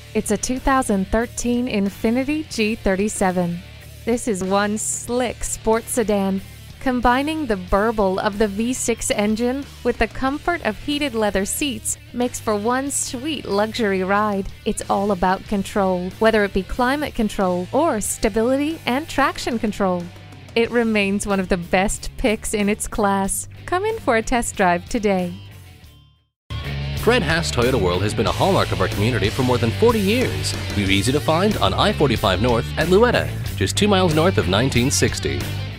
It's a 2013 INFINITI G37. This is one slick sports sedan, combining the burble of the V6 engine with the comfort of heated leather seats makes for one sweet luxury ride. It's all about control, whether it be climate control or stability and traction control. It remains one of the best picks in its class. Come in for a test drive today. Fred Haas Toyota World has been a hallmark of our community for more than 40 years. We're easy to find on I-45 North at Louetta, just 2 miles north of 1960.